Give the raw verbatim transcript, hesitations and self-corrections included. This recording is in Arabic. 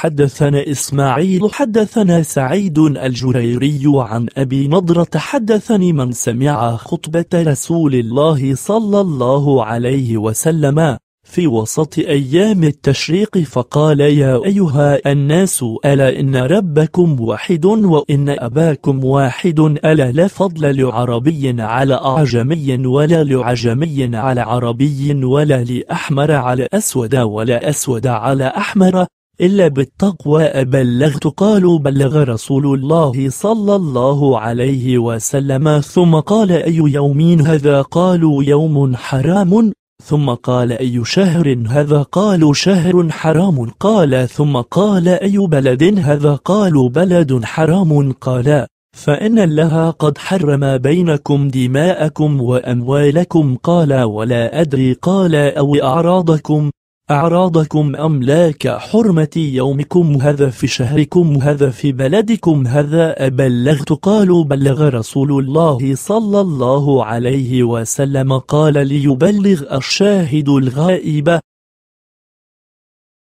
حدثنا إسماعيل حدثنا سعيد الجريري عن أبي نضرة حدثني من سمع خطبة رسول الله صلى الله عليه وسلم في وسط أيام التشريق فقال: يا أيها الناس، ألا إن ربكم واحد وإن أباكم واحد، ألا لا فضل لعربي على أعجمي ولا لعجمي على عربي ولا لأحمر على أسود ولا أسود على أحمر إلا بالتقوى. أبلغت؟ قالوا: بلغ رسول الله صلى الله عليه وسلم. ثم قال: أي يوم هذا؟ قالوا: يوم حرام. ثم قال: أي شهر هذا؟ قالوا: شهر حرام. قال: ثم قال: أي بلد هذا؟ قالوا: بلد حرام. قال: فإن الله قد حرم بينكم دماءكم وأموالكم. قال: ولا أدري. قال: أو أعراضكم أعراضكم أم لا، كحرمة يومكم هذا في شهركم هذا في بلدكم هذا. أبلغت؟ قالوا: بلغ رسول الله صلى الله عليه وسلم. قال: ليبلغ الشاهد الغائب.